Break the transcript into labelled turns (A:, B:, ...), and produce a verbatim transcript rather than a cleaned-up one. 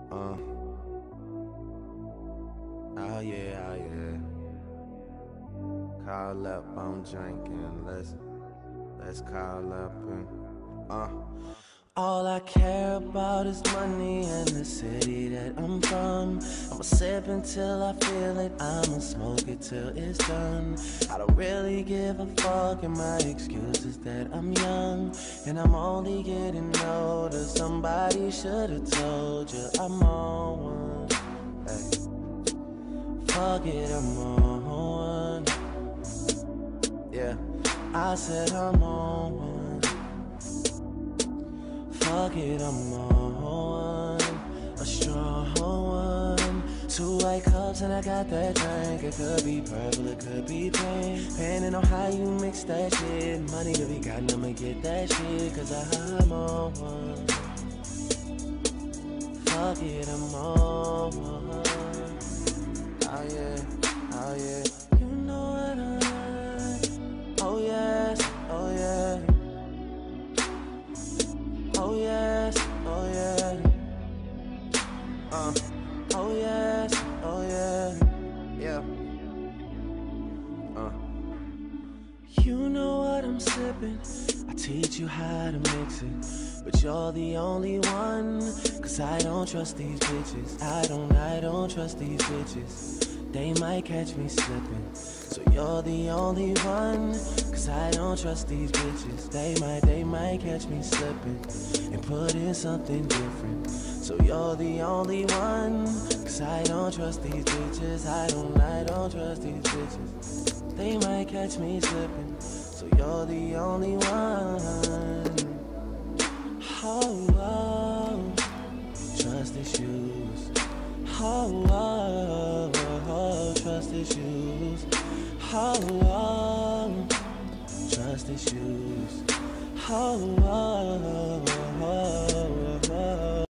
A: Uh, oh yeah, oh yeah. Call up, I'm drinking. Let's let's call up and uh. All I care about is money and the city that I'm from. I'ma sip until I feel it, I'ma smoke it till it's done. I don't really give a fuck, and my excuse is that I'm young and I'm only getting older. Somebody should've told you I'm on one. Hey. Fuck it, I'm on one. Yeah, I said I'm on one. Fuck it, I'm on one, a strong one. Two white cups and I got that drink. It could be purple, it could be pink, depending on how you mix that shit. Money to be gotten, I'ma get that shit, cause I'm on one. Fuck it, I'm on one. Oh yeah, oh yeah. You know what I like. Oh yes, oh yeah. Oh yes, oh yeah. Uh, oh yes, oh yeah. Yeah. Uh. You know what I'm sipping. I teach you how to mix it, but you're the only one. Cause I don't trust these bitches. I don't, I don't trust these bitches. They might catch me slipping. So you're the only one. Cause I don't trust these bitches. They might, they might catch me slipping and put in something different. So you're the only one. Cause I don't trust these bitches. I don't, I don't trust these bitches. They might catch me slipping. So you're the only one. Oh, oh. Trust issues. Oh, oh, oh. Trust issues. Oh, oh. Trust issues. Oh, oh, oh, oh, oh.